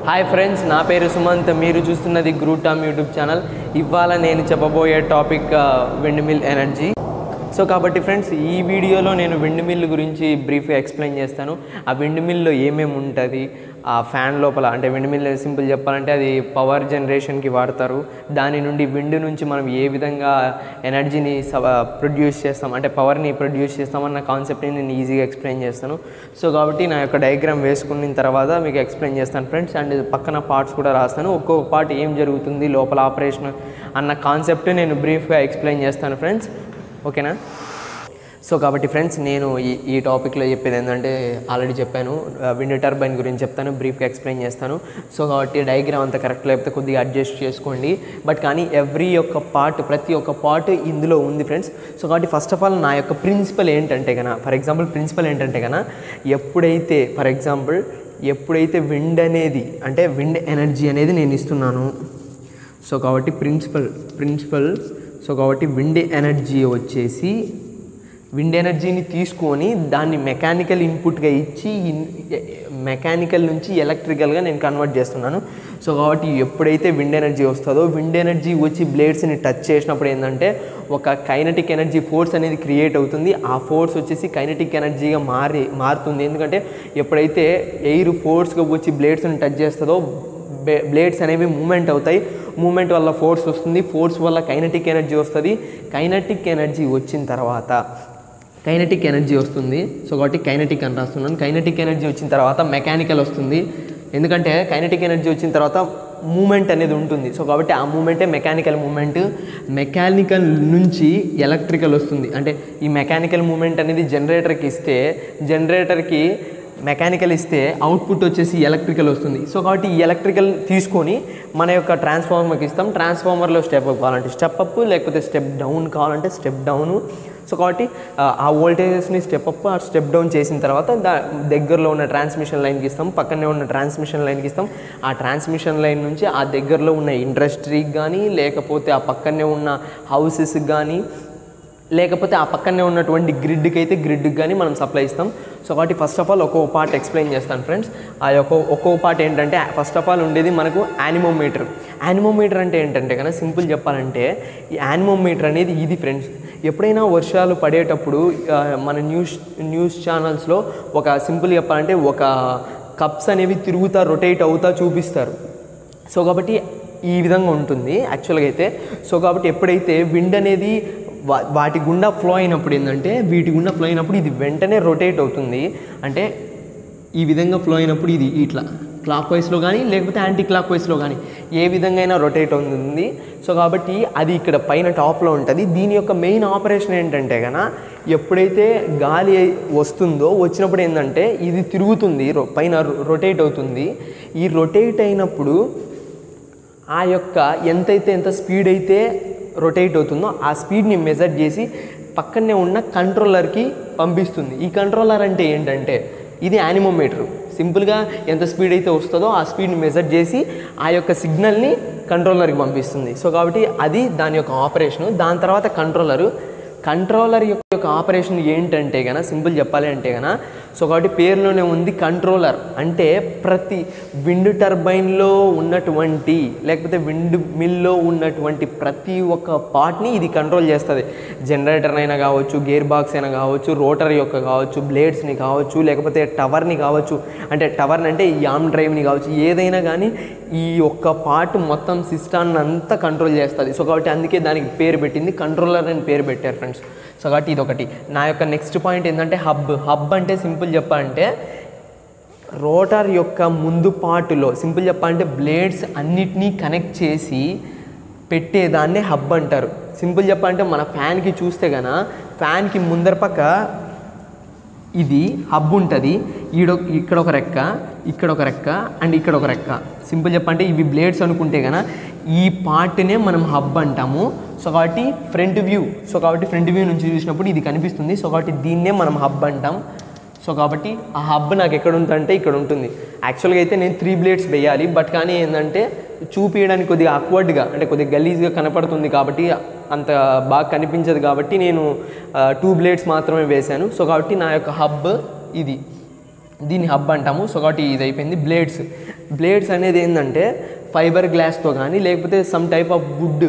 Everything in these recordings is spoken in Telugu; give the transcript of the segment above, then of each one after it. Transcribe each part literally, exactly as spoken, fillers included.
హాయ్ ఫ్రెండ్స్, నా పేరు సుమంత్. మీరు చూస్తున్నది గ్రూటామ్ యూట్యూబ్ ఛానల్. ఇవాళ నేను చెప్పబోయే topic windmill energy. So కాబట్టి ఫ్రెండ్స్, ఈ వీడియోలో నేను విండ్ మిల్ గురించి బ్రీఫ్గా ఎక్స్ప్లెయిన్ చేస్తాను. ఆ విండ్ మిల్లో ఏమేమి ఉంటుంది, ఆ ఫ్యాన్ లోపల, అంటే విండ్ మిల్ సింపుల్ చెప్పాలంటే అది పవర్ జనరేషన్కి వాడతారు. దాని నుండి విండ్ నుంచి మనం ఏ విధంగా ఎనర్జీని ప్రొడ్యూస్ చేస్తాం, అంటే పవర్ని ప్రొడ్యూస్ చేస్తామన్న కాన్సెప్ట్ని నేను ఈజీగా ఎక్స్ప్లెయిన్ చేస్తాను. సో కాబట్టి నా యొక్క డయాగ్రామ్ వేసుకున్న తర్వాత మీకు ఎక్స్ప్లెయిన్ చేస్తాను ఫ్రెండ్స్. అండ్ పక్కన పార్ట్స్ కూడా రాస్తాను. ఒక్కొక్క పార్ట్ ఏం జరుగుతుంది లోపల ఆపరేషన్ అన్న కాన్సెప్ట్ నేను బ్రీఫ్గా ఎక్స్ప్లెయిన్ చేస్తాను ఫ్రెండ్స్. ఓకేనా? సో కాబట్టి ఫ్రెండ్స్, నేను ఈ ఈ టాపిక్లో చెప్పేది ఏంటంటే, ఆల్రెడీ చెప్పాను, విండ్ టర్బైన్ గురించి చెప్తాను, బ్రీఫ్గా ఎక్స్ప్లెయిన్ చేస్తాను. సో కాబట్టి డయాగ్రామ్ అంతా కరెక్ట్ లేకపోతే కొద్దిగా అడ్జస్ట్ చేసుకోండి. బట్ కానీ ఎవ్రీ ఒక్క పార్ట్, ప్రతి ఒక్క పార్ట్ ఇందులో ఉంది ఫ్రెండ్స్. సో కాబట్టి ఫస్ట్ ఆఫ్ ఆల్ నా యొక్క ప్రిన్సిపల్ ఏంటంటే కన్నా, ఫర్ ఎగ్జాంపుల్ ప్రిన్సిపల్ ఏంటంటే కన్నా, ఎప్పుడైతే ఫర్ ఎగ్జాంపుల్ ఎప్పుడైతే విండ్ అనేది, అంటే విండ్ ఎనర్జీ అనేది నేను ఇస్తున్నాను. సో కాబట్టి ప్రిన్సిపల్ ప్రిన్సిపల్ సో కాబట్టి విండ్ ఎనర్జీ వచ్చేసి, విండ్ ఎనర్జీని తీసుకొని దాన్ని మెకానికల్ ఇన్పుట్గా ఇచ్చి మెకానికల్ నుంచి ఎలక్ట్రికల్గా నేను కన్వర్ట్ చేస్తున్నాను. సో కాబట్టి ఎప్పుడైతే విండ్ ఎనర్జీ వస్తుందో, విండ్ ఎనర్జీ వచ్చి బ్లేడ్స్ని టచ్ చేసినప్పుడు ఏంటంటే ఒక కైనటిక్ ఎనర్జీ ఫోర్స్ అనేది క్రియేట్ అవుతుంది. ఆ ఫోర్స్ వచ్చేసి కైనటిక్ ఎనర్జీగా మారి మారుతుంది ఎందుకంటే ఎప్పుడైతే ఎయిర్ ఫోర్స్గా వచ్చి బ్లేడ్స్ని టచ్ చేస్తుందో బ్లేడ్స్ అనేవి మూమెంట్ అవుతాయి. మూమెంట్ వల్ల ఫోర్స్ వస్తుంది, ఫోర్స్ వల్ల కైనటిక్ ఎనర్జీ వస్తుంది. కైనటిక్ ఎనర్జీ వచ్చిన తర్వాత కైనటిక్ ఎనర్జీ వస్తుంది. సో కాబట్టి కైనటిక్ అని రాస్తున్నాను. కైనటిక్ ఎనర్జీ వచ్చిన తర్వాత మెకానికల్ వస్తుంది, ఎందుకంటే కైనటిక్ ఎనర్జీ వచ్చిన తర్వాత మూమెంట్ అనేది ఉంటుంది. సో కాబట్టి ఆ మూమెంటే మెకానికల్ మూమెంట్. మెకానికల్ నుంచి ఎలక్ట్రికల్ వస్తుంది, అంటే ఈ మెకానికల్ మూమెంట్ అనేది జనరేటర్కి ఇస్తే, జనరేటర్కి మెకానికల్ ఇస్తే అవుట్పుట్ వచ్చేసి ఎలక్ట్రికల్ వస్తుంది. సో కాబట్టి ఈ ఎలక్ట్రికల్ తీసుకొని మన యొక్క ట్రాన్స్ఫార్మర్కి ఇస్తాం. ట్రాన్స్ఫార్మర్లో స్టెప్ అప్ కావాలంటే స్టెప్ అప్, లేకపోతే స్టెప్ డౌన్ కావాలంటే స్టెప్ డౌను. సో కాబట్టి ఆ వోల్టేజెస్ని స్టెప్ అప్, ఆ స్టెప్ డౌన్ చేసిన తర్వాత దా దగ్గరలో ఉన్న ట్రాన్స్మిషన్ లైన్కి ఇస్తాం, పక్కనే ఉన్న ట్రాన్స్మిషన్ లైన్కి ఇస్తాం. ఆ ట్రాన్స్మిషన్ లైన్ నుంచి ఆ దగ్గరలో ఉన్న ఇండస్ట్రీకి కానీ, లేకపోతే ఆ పక్కనే ఉన్న హౌసెస్కి కానీ, లేకపోతే ఆ పక్కనే ఉన్నటువంటి గ్రిడ్కి అయితే గ్రిడ్కి కానీ మనం సప్లై ఇస్తాం. సో కాబట్టి ఫస్ట్ ఆఫ్ ఆల్ ఒక్కో పార్ట్ ఎక్స్ప్లెయిన్ చేస్తాను ఫ్రెండ్స్. ఆ ఒక్కో ఒక్కో పార్ట్ ఏంటంటే, ఫస్ట్ ఆఫ్ ఆల్ ఉండేది మనకు యానిమోమీటర్. యానిమోమీటర్ అంటే ఏంటంటే కన్నా, సింపుల్ చెప్పాలంటే ఈ యానిమోమీటర్ అనేది ఇది ఫ్రెండ్స్. ఎప్పుడైనా వర్షాలు పడేటప్పుడు మన న్యూస్ న్యూస్ ఛానల్స్లో ఒక సింపుల్ చెప్పాలంటే ఒక కప్స్ అనేవి తిరుగుతా రొటేట్ అవుతా చూపిస్తారు. సో కాబట్టి ఈ విధంగా ఉంటుంది యాక్చువల్గా అయితే. సో కాబట్టి ఎప్పుడైతే విండ్ అనేది వా వాటి గుండా ఫ్లో అయినప్పుడు ఏంటంటే, వీటి గుండా ఫ్లో అయినప్పుడు ఇది వెంటనే రొటేట్ అవుతుంది. అంటే ఈ విధంగా ఫ్లో అయినప్పుడు ఇది ఇట్లా క్లాక్ వైస్లో కానీ, లేకపోతే యాంటీ క్లాక్ వైస్లో కానీ ఏ విధంగా అయినా రొటేట్ అవుతుంది. సో కాబట్టి అది ఇక్కడ పైన టాప్లో ఉంటుంది. దీని యొక్క మెయిన్ ఆపరేషన్ ఏంటంటే కన్నా, ఎప్పుడైతే గాలి వస్తుందో, వచ్చినప్పుడు ఏంటంటే ఇది తిరుగుతుంది, పైన రొటేట్ అవుతుంది. ఈ రొటేట్ అయినప్పుడు ఆ యొక్క ఎంతైతే ఎంత స్పీడ్ అయితే రొటేట్ అవుతుందో ఆ స్పీడ్ని మెజర్ చేసి పక్కనే ఉన్న కంట్రోలర్కి పంపిస్తుంది. ఈ కంట్రోలర్ అంటే ఏంటంటే, ఇది యానిమోమీటర్. సింపుల్గా ఎంత స్పీడ్ అయితే వస్తుందో ఆ స్పీడ్ని మెజర్ చేసి ఆ యొక్క సిగ్నల్ని కంట్రోలర్కి పంపిస్తుంది. సో కాబట్టి అది దాని యొక్క ఆపరేషను. దాని తర్వాత కంట్రోలరు కంట్రోలర్ యొక్క ఆపరేషన్ ఏంటంటే కన్నా, సింపుల్ చెప్పాలి అంటే కన్నా, సో కాబట్టి పేరులోనే ఉంది కంట్రోలర్. అంటే ప్రతి విండ్ టర్బైన్లో ఉన్నటువంటి, లేకపోతే విండ్ మిల్లో ఉన్నటువంటి ప్రతి ఒక్క పార్ట్ని ఇది కంట్రోల్ చేస్తుంది. జనరేటర్ అయినా కావచ్చు, గేర్ బాక్స్ అయినా కావచ్చు, రోటర్ యొక్క కావచ్చు, బ్లేడ్స్ని కావచ్చు, లేకపోతే టవర్ని కావచ్చు, అంటే టవర్ని అంటే యామ్ డ్రైవ్ని కావచ్చు, ఏదైనా కానీ ఈ ఒక్క పార్ట్ మొత్తం సిస్టాన్ని అంతా కంట్రోల్ చేస్తుంది. సో కాబట్టి అందుకే దానికి పేరు పెట్టింది కంట్రోలర్ అని పేరు పెట్టారు ఫ్రెండ్స్. సో కాబట్టి ఇదొకటి. నా యొక్క నెక్స్ట్ పాయింట్ ఏంటంటే హబ్. హబ్ అంటే సింపుల్ చెప్పాలంటే రోటర్ యొక్క ముందు పార్టులో, సింపుల్ చెప్పాలంటే బ్లేడ్స్ అన్నిటినీ కనెక్ట్ చేసి పెట్టేదాన్ని హబ్ అంటారు. సింపుల్ చెప్పాలంటే మన ఫ్యాన్కి చూస్తే కన్నా, ఫ్యాన్కి ముందర పక్క ఇది హబ్ ఉంటుంది. ఈడ ఇక్కడ ఒక రెక్క, ఇక్కడ ఒక రెక్క, అండ్ ఇక్కడ ఒక రెక్క. సింపుల్ చెప్పంటే ఇవి బ్లేడ్స్ అనుకుంటే కన్నా ఈ పార్ట్నే మనం హబ్ అంటాము. సో కాబట్టి ఫ్రంట్ వ్యూ సో కాబట్టి ఫ్రంట్ వ్యూ నుంచి చూసినప్పుడు ఇది కనిపిస్తుంది. సో కాబట్టి దీన్నే మనం హబ్ అంటాం. సో కాబట్టి ఆ హబ్ నాకు ఎక్కడ ఉంటుందంటే ఇక్కడ ఉంటుంది. యాక్చువల్గా అయితే నేను త్రీ బ్లేడ్స్ వేయాలి, బట్ కానీ ఏంటంటే చూపించడానికి కొద్దిగా అక్వర్డ్గా, అంటే కొద్దిగా గలీజ్గా కనపడుతుంది కాబట్టి, అంత బాగా కనిపించదు కాబట్టి నేను టూ బ్లేడ్స్ మాత్రమే వేశాను. సో కాబట్టి నా యొక్క హబ్ ఇది, దీన్ని హబ్ అంటాము. సో కాబట్టి ఇది అయిపోయింది బ్లేడ్స్. బ్లేడ్స్ అనేది ఏంటంటే ఫైబర్ గ్లాస్తో కానీ లేకపోతే సమ్ టైప్ ఆఫ్ వుడ్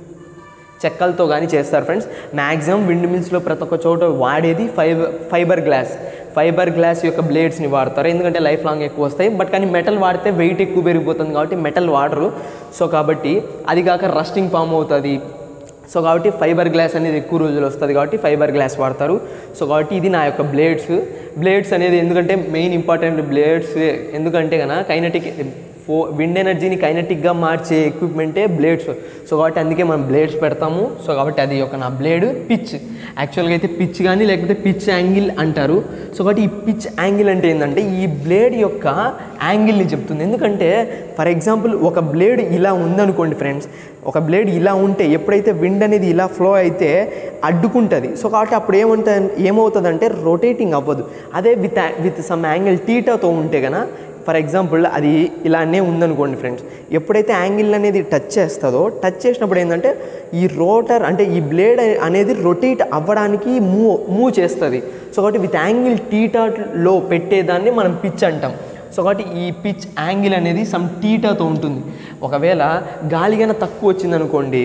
చెక్కలతో కానీ చేస్తారు ఫ్రెండ్స్. మ్యాక్సిమం విండ్ మిల్స్లో ప్రతి ఒక్క చోట వాడేది fibre fibre glass fibre glass యొక్క బ్లేడ్స్ని వాడతారు, ఎందుకంటే లైఫ్ లాంగ్ ఎక్కువ వస్తాయి. బట్ కానీ మెటల్ వాడితే వెయిట్ ఎక్కువ పెరిగిపోతుంది కాబట్టి మెటల్ వాడరు. సో కాబట్టి అది కాక రస్టింగ్ ఫామ్ అవుతుంది. సో కాబట్టి ఫైబర్ గ్లాస్ అనేది ఎక్కువ రోజులు వస్తుంది కాబట్టి ఫైబర్ గ్లాస్ వాడతారు. సో కాబట్టి ఇది నా యొక్క బ్లేడ్స్ బ్లేడ్స్ అనేది ఎందుకంటే మెయిన్ ఇంపార్టెంట్ బ్లేడ్స్, ఎందుకంటే కన్నా కైనటిక్ ఫో విండ్ ఎనర్జీని కైనటిక్గా మార్చే ఎక్విప్మెంటే బ్లేడ్స్. సో కాబట్టి అందుకే మనం బ్లేడ్స్ పెడతాము. సో కాబట్టి అది ఒక నా బ్లేడ్ పిచ్. యాక్చువల్గా అయితే పిచ్ కానీ లేకపోతే పిచ్ యాంగిల్ అంటారు. సో కాబట్టి ఈ పిచ్ యాంగిల్ అంటే ఏంటంటే ఈ బ్లేడ్ యొక్క యాంగిల్ని చెప్తుంది. ఎందుకంటే ఫర్ ఎగ్జాంపుల్ ఒక బ్లేడ్ ఇలా ఉందనుకోండి ఫ్రెండ్స్, ఒక బ్లేడ్ ఇలా ఉంటే ఎప్పుడైతే విండ్ అనేది ఇలా ఫ్లో అయితే అడ్డుకుంటుంది. సో కాబట్టి అప్పుడు ఏమంటుంది ఏమవుతుందంటే రొటేటింగ్ అవ్వదు. అదే విత్ విత్ సమ్ యాంగిల్ టీటాతో ఉంటే కన్నా ఫర్ ఎగ్జాంపుల్ అది ఇలానే ఉందనుకోండి ఫ్రెండ్స్, ఎప్పుడైతే యాంగిల్ అనేది టచ్ చేస్తుందో టచ్ చేసినప్పుడు ఏంటంటే ఈ రోటర్ అంటే ఈ బ్లేడ్ అనేది రొటేట్ అవ్వడానికి మూవ్ మూవ్ చేస్తుంది. సో కాబట్టి విత్ యాంగిల్ టీటాలో పెట్టేదాన్ని మనం పిచ్ అంటాం. సో కాబట్టి ఈ పిచ్ యాంగిల్ అనేది సమ్ టీటాతో ఉంటుంది. ఒకవేళ గాలిగాన తక్కువ వచ్చిందనుకోండి,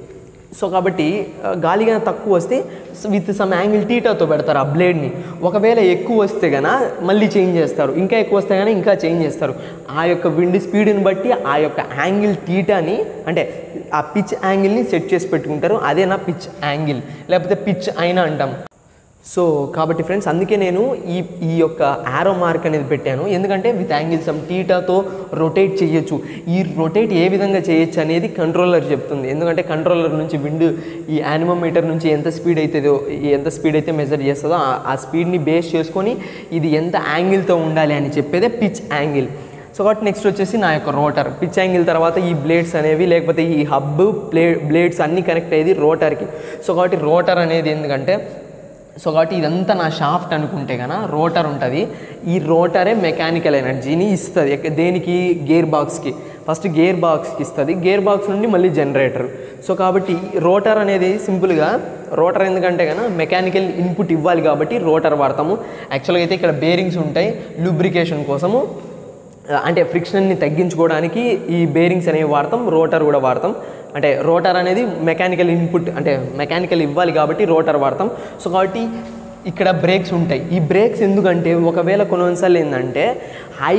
సో కాబట్టి గాలిగా తక్కువ వస్తే విత్ సమ్ యాంగిల్ టీటాతో పెడతారు ఆ బ్లేడ్ని. ఒకవేళ ఎక్కువ వస్తే కన్నా మళ్ళీ చేంజ్ చేస్తారు, ఇంకా ఎక్కువ వస్తే కానీ ఇంకా చేంజ్ చేస్తారు. ఆ యొక్క విండ్ స్పీడ్ని బట్టి ఆ యొక్క యాంగిల్ టీటాని అంటే ఆ పిచ్ యాంగిల్ని సెట్ చేసి పెట్టుకుంటారు. అదే నా పిచ్ యాంగిల్ లేకపోతే పిచ్ అయినా అంటాం. సో కాబట్టి ఫ్రెండ్స్ అందుకే నేను ఈ ఈ యొక్క యారో మార్క్ అనేది పెట్టాను, ఎందుకంటే విత్ యాంగిల్ సమ్ టీటాతో రొటేట్ చేయొచ్చు. ఈ రొటేట్ ఏ విధంగా చేయొచ్చు అనేది కంట్రోలర్ చెప్తుంది. ఎందుకంటే కంట్రోలర్ నుంచి విండ్ ఈ యానిమోమీటర్ నుంచి ఎంత స్పీడ్ అవుతుందో ఎంత స్పీడ్ అయితే మెజర్ చేస్తుందో ఆ స్పీడ్ని బేస్ చేసుకొని ఇది ఎంత యాంగిల్తో ఉండాలి అని చెప్పేదే పిచ్ యాంగిల్. సో కాబట్టి నెక్స్ట్ వచ్చేసి నా యొక్క రోటర్. పిచ్ యాంగిల్ తర్వాత ఈ బ్లేడ్స్ అనేవి లేకపోతే ఈ హబ్ బ్లే బ్లేడ్స్ అన్నీ కనెక్ట్ అయ్యేది రోటర్కి. సో కాబట్టి రోటర్ అనేది ఎందుకంటే సో కాబట్టి ఇదంతా నా షాఫ్ట్ అనుకుంటే కన్నా రోటర్ ఉంటుంది. ఈ రోటరే మెకానికల్ ఎనర్జీని ఇస్తుంది. దేనికి? గేర్ బాక్స్కి. ఫస్ట్ గేర్ బాక్స్కి ఇస్తుంది, గేర్ బాక్స్ నుండి మళ్ళీ జనరేటర్. సో కాబట్టి రోటర్ అనేది సింపుల్గా రోటర్ ఎందుకంటే కన్నా మెకానికల్ ఇన్పుట్ ఇవ్వాలి కాబట్టి రోటర్ వాడతాము. యాక్చువల్గా అయితే ఇక్కడ బేరింగ్స్ ఉంటాయి లూబ్రికేషన్ కోసము, అంటే ఫ్రిక్షన్ని తగ్గించుకోవడానికి ఈ బేరింగ్స్ అనేవి వాడతాం, రోటర్ కూడా వాడతాం. అంటే రోటర్ అనేది మెకానికల్ ఇన్పుట్ అంటే మెకానికల్ ఇవ్వాలి కాబట్టి రోటర్ వాడతాం. సో కాబట్టి ఇక్కడ బ్రేక్స్ ఉంటాయి. ఈ బ్రేక్స్ ఎందుకంటే ఒకవేళ కొన్నిసార్లు ఏంటంటే హై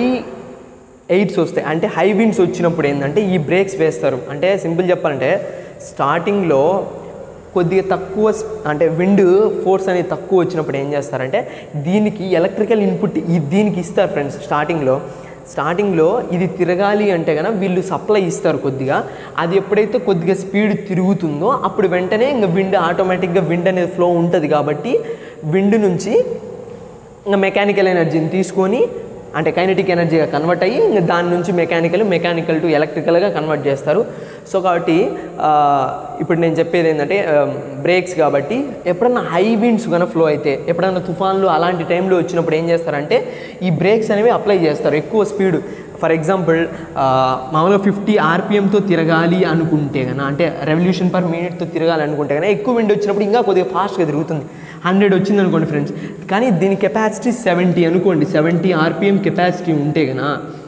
ఎయిట్స్ వస్తాయి, అంటే హై విండ్స్ వచ్చినప్పుడు ఏంటంటే ఈ బ్రేక్స్ వేస్తారు. అంటే సింపుల్ చెప్పాలంటే స్టార్టింగ్లో కొద్దిగా తక్కువ అంటే విండ్ ఫోర్స్ అనేది తక్కువ వచ్చినప్పుడు ఏం చేస్తారంటే దీనికి ఎలక్ట్రికల్ ఇన్పుట్ దీనికి ఇస్తారు ఫ్రెండ్స్. స్టార్టింగ్లో స్టార్టింగ్లో ఇది తిరగాలి అంటే కనుక వీళ్ళు సప్లై ఇస్తారు కొద్దిగా. అది ఎప్పుడైతే కొద్దిగా స్పీడ్ తిరుగుతుందో అప్పుడు వెంటనే ఇంకా విండ్ ఆటోమేటిక్గా విండ్ అనేది ఫ్లో ఉంటుంది కాబట్టి విండ్ నుంచి ఇంకా మెకానికల్ ఎనర్జీని తీసుకొని అంటే కైనెటిక్ ఎనర్జీగా కన్వర్ట్ అయ్యి ఇంకా దాని నుంచి మెకానికల్ మెకానికల్ టు ఎలక్ట్రికల్గా కన్వర్ట్ చేస్తారు. సో కాబట్టి ఇప్పుడు నేను చెప్పేది ఏంటంటే బ్రేక్స్ కాబట్టి ఎప్పుడన్నా హై విండ్స్ కనుక ఫ్లో అయితే ఎప్పుడన్నా తుఫాన్లు అలాంటి టైంలో వచ్చినప్పుడు ఏం చేస్తారంటే ఈ బ్రేక్స్ అనేవి అప్లై చేస్తారు ఎక్కువ స్పీడ్. ఫర్ ఎగ్జాంపుల్ మామూలుగా ఫిఫ్టీ ఆర్పిఎంతో తిరగాలి అనుకుంటే కన్నా అంటే రెవల్యూషన్ పర్ మినిట్తో తిరగాలి అనుకుంటే కన్నా ఎక్కువ విండ్ వచ్చినప్పుడు ఇంకా కొద్దిగా ఫాస్ట్గా తిరుగుతుంది. హండ్రెడ్ వచ్చింది అనుకోండి ఫ్రెండ్స్, కానీ దీని కెపాసిటీ సెవెంటీ అనుకోండి, సెవెంటీ ఆర్పిఎం కెపాసిటీ ఉంటే కన్నా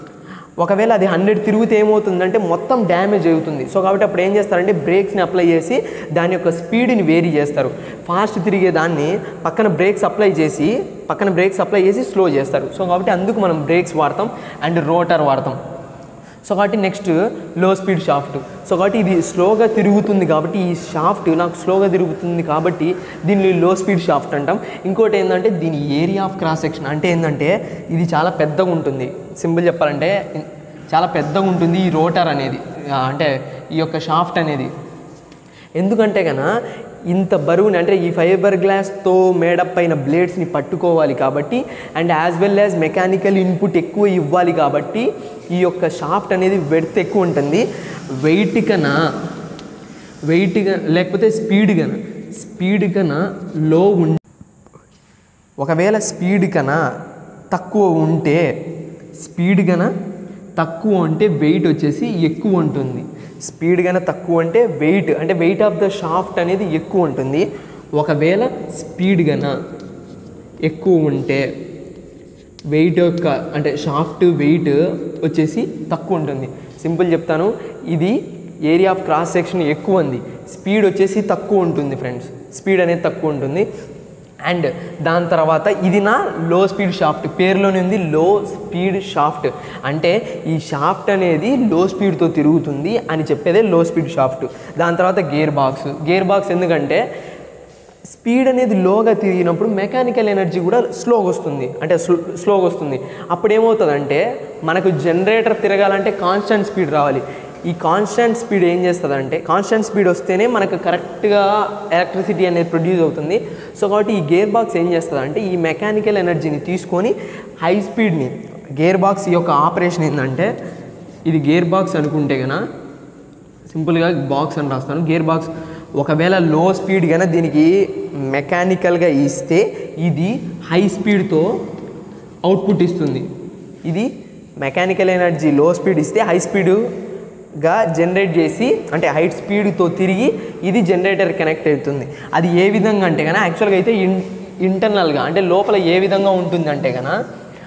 ఒకవేళ అది హండ్రెడ్ తిరిగితే ఏమవుతుందంటే మొత్తం డ్యామేజ్ అవుతుంది. సో కాబట్టి అప్పుడు ఏం చేస్తారంటే బ్రేక్స్ని అప్లై చేసి దాని యొక్క స్పీడ్ని వేరీ చేస్తారు. ఫాస్ట్ తిరిగే దాన్ని పక్కన బ్రేక్స్ అప్లై చేసి పక్కన బ్రేక్స్ అప్లై చేసి స్లో చేస్తారు. సో కాబట్టి అందుకు మనం బ్రేక్స్ వాడతాం అండ్ రోటర్ వాడతాం. సో కాబట్టి next low speed shaft. So కాబట్టి ఇది స్లోగా తిరుగుతుంది కాబట్టి ఈ షాఫ్ట్ నాకు స్లోగా తిరుగుతుంది కాబట్టి దీన్ని లో స్పీడ్ షాఫ్ట్ అంటాం. ఇంకోటి ఏంటంటే దీని ఏరియా ఆఫ్ క్రాస్ సెక్షన్ అంటే ఏంటంటే ఇది చాలా పెద్దగా ఉంటుంది. సింపుల్ చెప్పాలంటే చాలా పెద్దగా ఉంటుంది ఈ రోటర్ అనేది అంటే ఈ యొక్క షాఫ్ట్ అనేది. ఎందుకంటే కన్నా ఇంత బరువుని అంటే ఈ ఫైబర్ గ్లాస్తో మేడప్ అయిన బ్లేడ్స్ని పట్టుకోవాలి కాబట్టి and as well as mechanical input ఎక్కువ ఇవ్వాలి కాబట్టి ఈ యొక్క షాఫ్ట్ అనేది వెడ్త్ ఎక్కువ ఉంటుంది. వెయిట్ కన్నా వెయిట్ లేకపోతే స్పీడ్ కన్నా స్పీడ్ కన్నా లో ఉం ఒకవేళ స్పీడ్ కన్నా తక్కువ ఉంటే స్పీడ్ కన్నా తక్కువ ఉంటే వెయిట్ వచ్చేసి ఎక్కువ ఉంటుంది. స్పీడ్ కన్నా తక్కువ అంటే వెయిట్ అంటే వెయిట్ ఆఫ్ ద షాఫ్ట్ అనేది ఎక్కువ ఉంటుంది. ఒకవేళ స్పీడ్ కన్నా ఎక్కువ ఉంటే వెయిట్ యొక్క అంటే షాఫ్ట్ వెయిట్ వచ్చేసి తక్కువ ఉంటుంది. సింపుల్ చెప్తాను, ఇది ఏరియా ఆఫ్ క్రాస్ సెక్షన్ ఎక్కువ ఉంది, స్పీడ్ వచ్చేసి తక్కువ ఉంటుంది ఫ్రెండ్స్, స్పీడ్ అనేది తక్కువ ఉంటుంది. అండ్ దాని తర్వాత ఇది నా లో స్పీడ్ షాఫ్ట్, పేరులోనే ఉంది లో స్పీడ్ షాఫ్ట్, అంటే ఈ షాఫ్ట్ అనేది లో స్పీడ్తో తిరుగుతుంది అని చెప్పేదే లో స్పీడ్ షాఫ్ట్. దాని తర్వాత గేర్ బాక్స్, గేర్ బాక్స్ ఎందుకంటే స్పీడ్ అనేది లోగా తిరిగినప్పుడు మెకానికల్ ఎనర్జీ కూడా స్లోగా వస్తుంది, అంటే స్లో స్లోగా వస్తుంది. అప్పుడు ఏమవుతుందంటే మనకు జనరేటర్ తిరగాలంటే కాన్స్టెంట్ స్పీడ్ రావాలి. ఈ కాన్స్టెంట్ స్పీడ్ ఏం చేస్తుందంటే కాన్స్టెంట్ స్పీడ్ వస్తేనే మనకు కరెక్ట్గా ఎలక్ట్రిసిటీ అనేది ప్రొడ్యూస్ అవుతుంది. సో కాబట్టి ఈ గేర్ బాక్స్ ఏం చేస్తుందంటే ఈ మెకానికల్ ఎనర్జీని తీసుకొని హై స్పీడ్ని, గేర్ బాక్స్ యొక్క ఆపరేషన్ ఏంటంటే ఇది గేర్ బాక్స్ అనుకుంటే కనుక సింపుల్గా బాక్స్ అని రాస్తాను. గేర్ బాక్స్ ఒకవేళ లో స్పీడ్ కనుక దీనికి మెకానికల్గా ఇస్తే ఇది హై స్పీడ్తో అవుట్పుట్ ఇస్తుంది. ఇది మెకానికల్ ఎనర్జీ లో స్పీడ్ ఇస్తే హై స్పీడ్గా జనరేట్ చేసి అంటే హై స్పీడ్తో తిరిగి ఇది జనరేటర్ కనెక్ట్ అవుతుంది. అది ఏ విధంగా అంటే కనుక యాక్చువల్గా అయితే ఇన్ ఇంటర్నల్గా అంటే లోపల ఏ విధంగా ఉంటుంది అంటే కనుక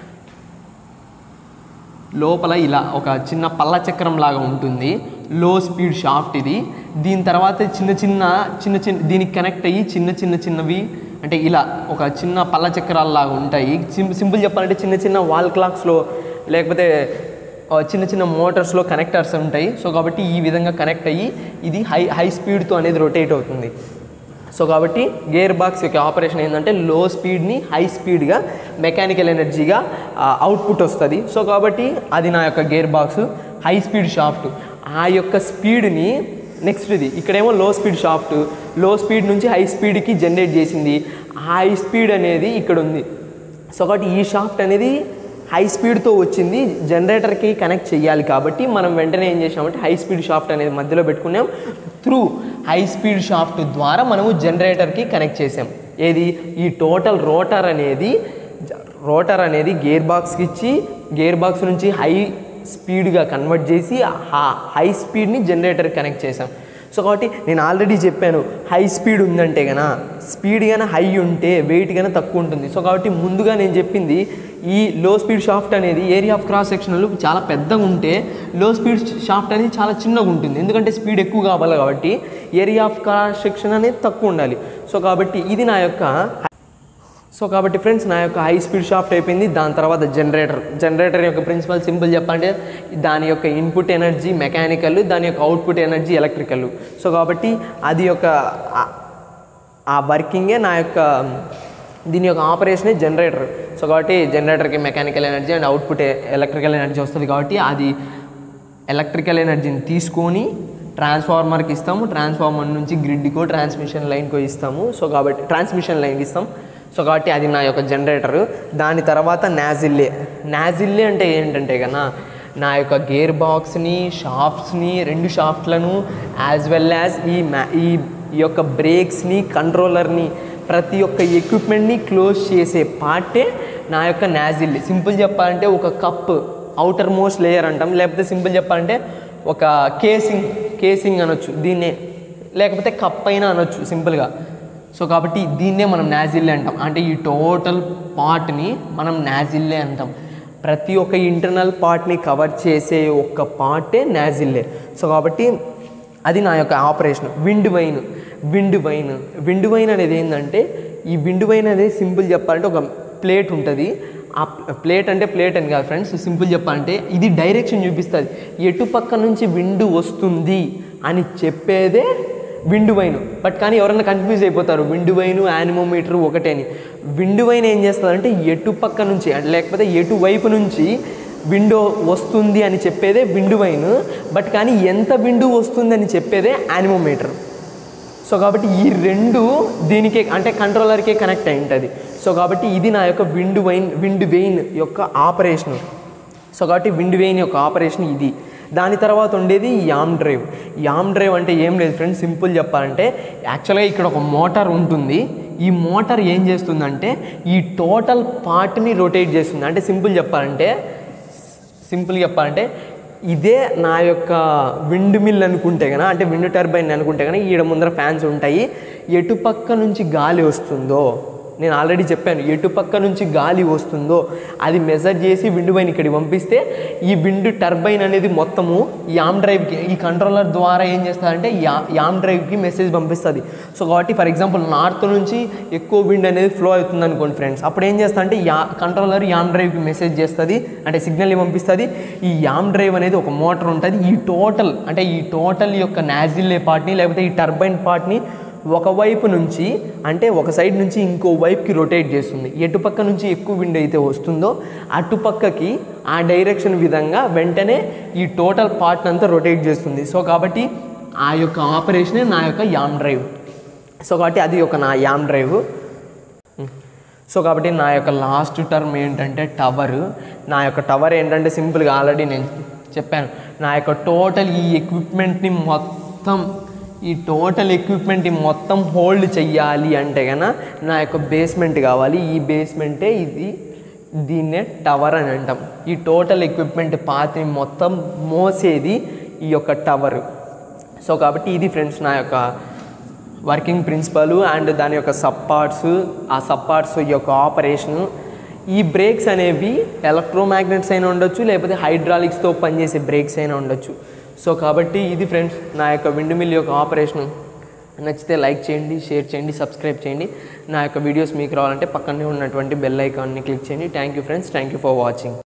లోపల ఇలా ఒక చిన్న పల్ల చక్రం లాగా ఉంటుంది, లో స్పీడ్ షాఫ్ట్ ఇది. దీని తర్వాత చిన్న చిన్న చిన్న చిన్న దీనికి కనెక్ట్ అయ్యి చిన్న చిన్న చిన్నవి అంటే ఇలా ఒక చిన్న పల్ల చక్రాలలాగా ఉంటాయి. సింపుల్ చెప్పాలంటే చిన్న చిన్న వాల్ క్లాక్స్లో లేకపోతే చిన్న చిన్న మోటార్స్లో కనెక్టర్స్ ఉంటాయి. సో కాబట్టి ఈ విధంగా కనెక్ట్ అయ్యి ఇది హై హై స్పీడ్తో అనేది రొటేట్ అవుతుంది. సో కాబట్టి గేర్ బాక్స్ యొక్క ఆపరేషన్ ఏంటంటే లో స్పీడ్ని హై స్పీడ్గా మెకానికల్ ఎనర్జీగా అవుట్పుట్ వస్తుంది. సో కాబట్టి అది నా యొక్క gear box high speed shaft. ఆ యొక్క స్పీడ్ని నెక్స్ట్ ఇది ఇక్కడేమో low speed shaft, low speed నుంచి హై స్పీడ్కి జనరేట్ చేసింది. హై స్పీడ్ అనేది ఇక్కడ ఉంది. సో కాబట్టి ఈ షాఫ్ట్ అనేది హై స్పీడ్తో వచ్చింది, జనరేటర్కి కనెక్ట్ చేయాలి. కాబట్టి మనం వెంటనే ఏం చేసామంటే హై స్పీడ్ షాఫ్ట్ అనేది మధ్యలో పెట్టుకున్నాం. త్రూ హై స్పీడ్ షాఫ్ట్ ద్వారా మనము జనరేటర్కి కనెక్ట్ చేసాం. ఏది ఈ టోటల్ రోటర్ అనేది రోటర్ అనేది గేర్ బాక్స్కి ఇచ్చి గేర్ బాక్స్ నుంచి హై స్పీడ్గా కన్వర్ట్ చేసి హై స్పీడ్ని జనరేటర్కి కనెక్ట్ చేసాం. సో కాబట్టి నేను ఆల్రెడీ చెప్పాను హై స్పీడ్ ఉందంటే కనుక స్పీడ్ కన్నా హై ఉంటే వెయిట్ కన్నా తక్కువ ఉంటుంది. సో కాబట్టి ముందుగా నేను చెప్పింది ఈ లో స్పీడ్ షాఫ్ట్ అనేది ఏరియా ఆఫ్ క్రాస్ సెక్షన్లు చాలా పెద్దగా ఉంటే లో స్పీడ్ షాఫ్ట్ అనేది చాలా చిన్నగా ఉంటుంది, ఎందుకంటే స్పీడ్ ఎక్కువ కావాలి కాబట్టి ఏరియా ఆఫ్ క్రాస్ సెక్షన్ అనేది తక్కువ ఉండాలి. సో కాబట్టి ఇది నా యొక్క సో కాబట్టి ఫ్రెండ్స్ నా యొక్క హై స్పీడ్ షాఫ్ట్ అయిపోయింది. దాని తర్వాత జనరేటర్ జనరేటర్ యొక్క ప్రిన్సిపల్ సింపుల్ చెప్పాలంటే దాని యొక్క ఇన్పుట్ ఎనర్జీ మెకానికల్, దాని యొక్క అవుట్పుట్ ఎనర్జీ ఎలక్ట్రికల్. సో కాబట్టి అది యొక్క ఆ వర్కింగే నా యొక్క దీని యొక్క ఆపరేషనే జనరేటర్. సో కాబట్టి జనరేటర్కి mechanical energy and output electrical energy వస్తుంది. కాబట్టి అది ఎలక్ట్రికల్ ఎనర్జీని తీసుకొని ట్రాన్స్ఫార్మర్కి ఇస్తాము, ట్రాన్స్ఫార్మర్ నుంచి గ్రిడ్కో ట్రాన్స్మిషన్ లైన్కో ఇస్తాము. సో కాబట్టి ట్రాన్స్మిషన్ లైన్కి ఇస్తాం. సో కాబట్టి అది నా యొక్క జనరేటరు. దాని తర్వాత నాజిల్లే నాజిల్లే అంటే ఏంటంటే కన్నా నా యొక్క గేర్ బాక్స్ని షాఫ్ట్స్ని రెండు షాఫ్ట్లను యాజ్ వెల్ యాజ్ ఈ మ్యా ఈ యొక్క బ్రేక్స్ని కంట్రోలర్ని ప్రతి ఒక్క ఎక్విప్మెంట్ని క్లోజ్ చేసే పార్టే నా యొక్క నాజిల్లే. సింపుల్ చెప్పాలంటే ఒక కప్ అవుటర్ మోస్ట్ లేయర్ అంటాం, లేకపోతే సింపుల్ చెప్పాలంటే ఒక కేసింగ్ కేసింగ్ అనొచ్చు దీన్నే, లేకపోతే కప్ అయినా అనొచ్చు సింపుల్గా. సో కాబట్టి దీన్నే మనం నాజిల్లే అంటాం, అంటే ఈ టోటల్ పార్ట్ని మనం నాజిల్లే అంటాం. ప్రతి ఒక్క ఇంటర్నల్ పార్ట్ని కవర్ చేసే ఒక్క పార్టే నాజిల్లే. సో కాబట్టి అది నా యొక్క operation. Wind vane wind vane wind vane అనేది ఏంటంటే ఈ విండ్ వైన్ అనేది సింపుల్ చెప్పాలంటే ఒక ప్లేట్ ఉంటుంది. ఆ ప్లేట్ అంటే ప్లేట్ అని కాదు ఫ్రెండ్స్, సింపుల్ చెప్పాలంటే ఇది డైరెక్షన్ చూపిస్తుంది, ఎటు పక్క నుంచి విండ్ వస్తుంది అని చెప్పేదే విండ్ వైన్. బట్ కానీ ఎవరైనా కన్ఫ్యూజ్ అయిపోతారు, విండ్ వైన్ యానిమోమీటర్ ఒకటే అని. విండ్ వైన్ ఏం చేస్తుందంటే ఎటు పక్క నుంచి లేకపోతే ఎటు వైపు నుంచి విండో వస్తుంది అని చెప్పేదే విండ్ వైన్. బట్ కానీ ఎంత విండు వస్తుంది అని చెప్పేదే యానిమోమీటర్. సో కాబట్టి ఈ రెండు దీనికే అంటే కంట్రోలర్కే కనెక్ట్ అయి ఉంటుంది. సో కాబట్టి ఇది నా యొక్క విండ్ వైన్ విండ్ వెయిన్ యొక్క ఆపరేషన్. సో కాబట్టి విండ్ వెయిన్ యొక్క ఆపరేషన్ ఇది. దాని తర్వాత ఉండేది యామ్ డ్రైవ్. యామ్ డ్రైవ్ అంటే ఏం లేదు ఫ్రెండ్స్, సింపుల్ చెప్పాలంటే యాక్చువల్గా ఇక్కడ ఒక మోటార్ ఉంటుంది. ఈ మోటార్ ఏం చేస్తుందంటే ఈ టోటల్ పార్ట్ని రొటేట్ చేస్తుంది. అంటే సింపుల్ చెప్పాలంటే సింపుల్ చెప్పాలంటే ఇదే నా యొక్క విండ్ మిల్ అనుకుంటే కనుక, అంటే విండ్ టర్బైన్ అనుకుంటే కనుక ఈడ ముందర ఫ్యాన్స్ ఉంటాయి. ఎటు పక్క నుంచి గాలి వస్తుందో నేను ఆల్రెడీ చెప్పాను, ఎటుపక్క నుంచి గాలి వస్తుందో అది మెజర్ చేసి విండ్ వైన్ ఇక్కడికి పంపిస్తే ఈ విండ్ టర్బైన్ అనేది మొత్తము యామ్ డ్రైవ్కి, ఈ కంట్రోలర్ ద్వారా ఏం చేస్తుందంటే యా యామ్ డ్రైవ్కి మెసేజ్ పంపిస్తుంది. సో కాబట్టి ఫర్ ఎగ్జాంపుల్ నార్త్ నుంచి ఎక్కువ విండ్ అనేది ఫ్లో అవుతుంది అనుకోండి ఫ్రెండ్స్, అప్పుడు ఏం చేస్తా అంటే యా కంట్రోలర్ యామ్ డ్రైవ్కి మెసేజ్ చేస్తుంది, అంటే సిగ్నల్ని పంపిస్తుంది. ఈ యామ్ డ్రైవ్ అనేది ఒక మోటార్ ఉంటుంది. ఈ టోటల్ అంటే ఈ టోటల్ యొక్క నాజిల్లే పార్ట్ని లేకపోతే ఈ టర్బైన్ పార్ట్ని ఒకవైపు నుంచి అంటే ఒక సైడ్ నుంచి ఇంకో వైపుకి రొటేట్ చేస్తుంది. ఎటుపక్క నుంచి ఎక్కువ విండ్ అయితే వస్తుందో అటుపక్కకి ఆ డైరెక్షన్ విధంగా వెంటనే ఈ టోటల్ పార్ట్ అంతా రొటేట్ చేస్తుంది. సో కాబట్టి ఆ యొక్క ఆపరేషనే నా యొక్క యామ్ డ్రైవ్. సో కాబట్టి అది ఒక నా యామ్ డ్రైవ్. సో కాబట్టి నా యొక్క లాస్ట్ టర్మ్ ఏంటంటే టవర్. నా యొక్క టవర్ ఏంటంటే సింపుల్గా ఆల్రెడీ నేను చెప్పాను, నా యొక్క టోటల్ ఈ ఎక్విప్మెంట్ని మొత్తం ఈ టోటల్ ఎక్విప్మెంట్ని మొత్తం హోల్డ్ చెయ్యాలి అంటే కన్నా నా యొక్క బేస్మెంట్ కావాలి. ఈ బేస్మెంటే ఇది, దీన్నే టవర్ అని అంటాం. ఈ టోటల్ ఎక్విప్మెంట్ పాత్ని మొత్తం మోసేది ఈ యొక్క టవర్. సో కాబట్టి ఇది ఫ్రెండ్స్ నా యొక్క వర్కింగ్ ప్రిన్సిపల్ అండ్ దాని యొక్క సబ్ పార్ట్స్, ఆ సబ్ పార్ట్స్ యొక్క ఆపరేషను. ఈ బ్రేక్స్ అనేవి ఎలక్ట్రోమాగ్నెట్స్ అయినా ఉండొచ్చు, లేకపోతే హైడ్రాలిక్స్తో పనిచేసే బ్రేక్స్ అయినా ఉండొచ్చు. సో కాబట్టి ఇది ఫ్రెండ్స్ నా యొక్క విండ్ మిల్ యొక్క ఆపరేషన్. నచ్చితే లైక్ చేయండి, షేర్ చేయండి, సబ్స్క్రైబ్ చేయండి. నా యొక్క వీడియోస్ మీకు రావాలంటే పక్కనే ఉన్నటువంటి బెల్ ఐకాన్ని క్లిక్ చేయండి. Thank you friends, thank you for watching.